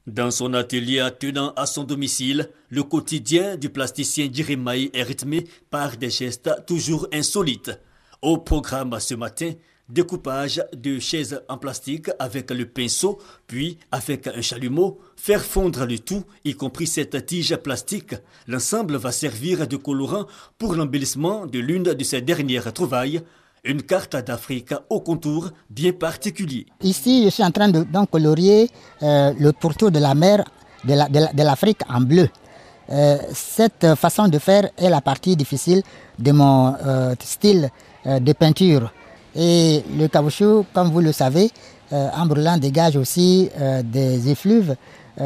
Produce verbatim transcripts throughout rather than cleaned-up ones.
Dans son atelier attenant à son domicile, le quotidien du plasticien Djiré Maï est rythmé par des gestes toujours insolites. Au programme ce matin, découpage de chaises en plastique avec le pinceau, puis avec un chalumeau, faire fondre le tout, y compris cette tige plastique. L'ensemble va servir de colorant pour l'embellissement de l'une de ces dernières trouvailles, une carte d'Afrique au contour bien particulier. Ici, je suis en train de donc, colorier euh, le pourtour de la mer de, la, de, la, de l'Afrique en bleu. Euh, cette façon de faire est la partie difficile de mon euh, style euh, de peinture. Et le caoutchouc, comme vous le savez, euh, en brûlant dégage aussi euh, des effluves,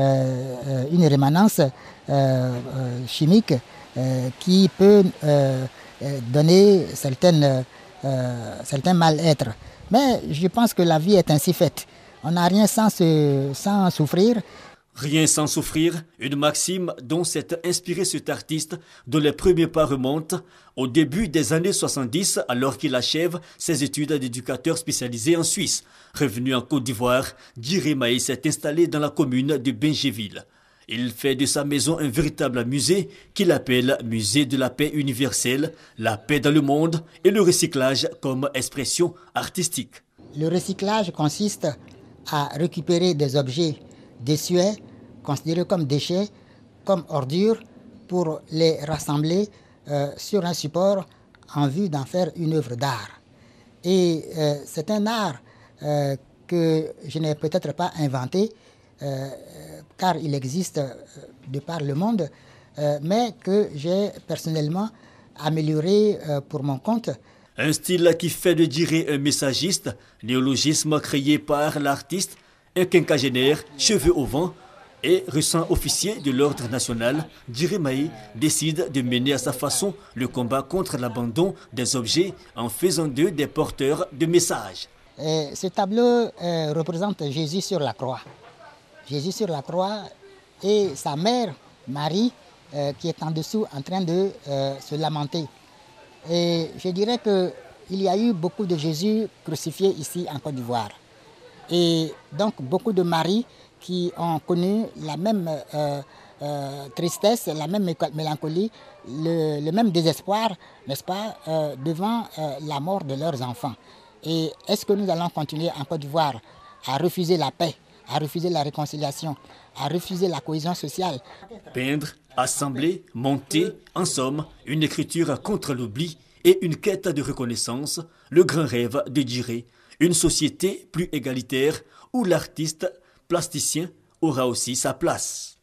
euh, une rémanence euh, euh, chimique euh, qui peut euh, donner certaines Euh, certains mal-être. Mais je pense que la vie est ainsi faite. On n'a rien sans, se, sans souffrir. Rien sans souffrir, une maxime dont s'est inspiré cet artiste dont les premiers pas remontent au début des années soixante-dix alors qu'il achève ses études d'éducateur spécialisé en Suisse. Revenu en Côte d'Ivoire, Djiré Maï s'est installé dans la commune de Bingéville. Il fait de sa maison un véritable musée qu'il appelle Musée de la paix universelle, la paix dans le monde et le recyclage comme expression artistique. Le recyclage consiste à récupérer des objets désuets, considérés comme déchets, comme ordures, pour les rassembler euh, sur un support en vue d'en faire une œuvre d'art. Et euh, c'est un art euh, que je n'ai peut-être pas inventé, Euh, car il existe de par le monde, euh, mais que j'ai personnellement amélioré euh, pour mon compte. Un style qui fait de Djiré un messagiste, néologisme créé par l'artiste, un quinquagénaire, cheveux au vent et récent officier de l'ordre national, Djiré Maï décide de mener à sa façon le combat contre l'abandon des objets en faisant d'eux des porteurs de messages. Et ce tableau euh, représente Jésus sur la croix. Jésus sur la croix et sa mère, Marie, euh, qui est en dessous en train de euh, se lamenter. Et je dirais qu'il y a eu beaucoup de Jésus crucifiés ici en Côte d'Ivoire. Et donc beaucoup de Marie qui ont connu la même euh, euh, tristesse, la même mélancolie, le, le même désespoir, n'est-ce pas, euh, devant euh, la mort de leurs enfants. Et est-ce que nous allons continuer en Côte d'Ivoire à refuser la paix, à refuser la réconciliation, à refuser la cohésion sociale? Peindre, assembler, monter, en somme, une écriture contre l'oubli et une quête de reconnaissance, le grand rêve de Djiré, une société plus égalitaire où l'artiste plasticien aura aussi sa place.